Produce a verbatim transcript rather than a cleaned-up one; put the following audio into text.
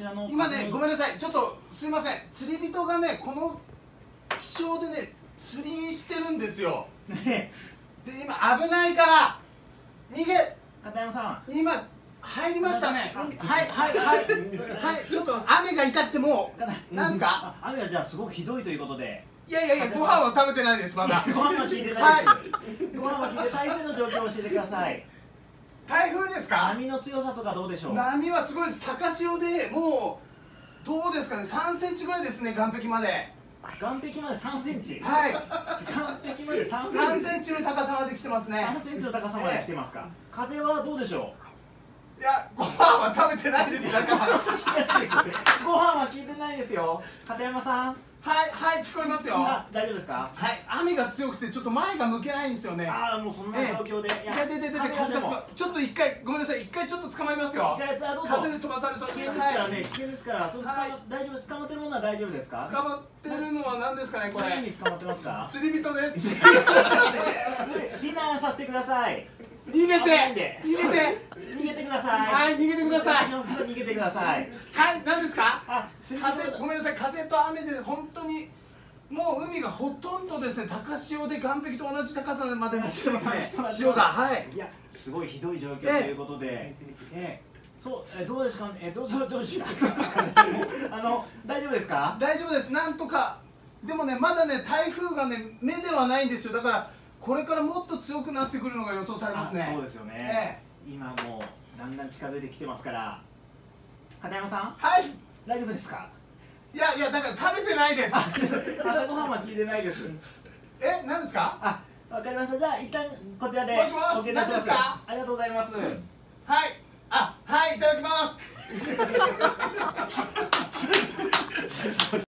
らの今ね、ごめんなさい、ちょっとすいません、釣り人がね、この気象でね、釣りしてるんですよ。 ねで、今、危ないから、逃げ、 片山さん、 今、入りましたね。 あはい、はい、はい、はい、ちょっと雨が痛くてもう、なんですか。 あ雨がじゃあすごくひどいということで。 いやいやいや、ご飯は食べてないです、まだ。 ご飯は聞いてないです。ご飯は聞いて、台風の状況を教えてください。 台風ですか。 波の強さとかどうでしょう。 波はすごいです。高潮で、もう、どうですかね、さんセンチぐらいですね、岸壁まで。 岸壁までさんセンチ。 はい。 岸壁までさんセンチ。 さんセンチの高さまで来てますね。 さんセンチの高さまで来てますか。風はどうでしょいや、ご飯は食べてないです。だから。 ご飯は聞いてないですよ。片山さん。 はい、はい、聞こえますよ。 あ、大丈夫ですか。 はい、雨が強くて、ちょっと前が向けないんですよね。 ああ、もうそんな状況で。 いや、で、で、で、風がすごい。ちょっと一回、ごめんなさい、一回ちょっと捕まりますよ。風で飛ばされそう危です。 険ですからね、危険ですから、その大丈夫、捕まってるものは大丈夫ですか。 捕まってるのは何ですかね、これ。 何に捕まってますか。 釣り人です。 避難させてください。 逃げて。逃げて。 逃げてください。 はい、逃げてください。 逃げてください。 はい、何ですか。 あ、 風、ごめんなさい、風と雨で、本当に。もう海がほとんどですね、高潮で岸壁と同じ高さまでなってますね。潮が、はい。 いや、すごいひどい状況ということで。ええ、そう、え、どうですかね、え、どうぞ、どうですか。あの、大丈夫ですか。 大丈夫です、なんとか。でもね、まだね、台風がね、目ではないんですよ。だから、これからもっと強くなってくるのが予想されますね。 そうですよね。今もう、だんだん近づいてきてますから。片山さん。 はい。 大丈夫ですか。 いやいや、だから食べてないです。 朝ごはんは聞いてないです。 え、何ですか。 あ、わかりました。じゃあ一旦こちらで。 もしもし、何ですか。 ありがとうございます。 はい。あ、はい、いただきます。